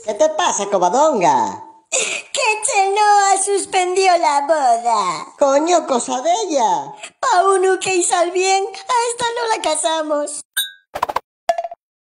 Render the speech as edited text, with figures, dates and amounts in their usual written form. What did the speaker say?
¿Qué te pasa, covadonga? Que Chenoa suspendió la boda. Coño, cosa de ella. Pa' uno que hizo el bien, a esta no la casamos.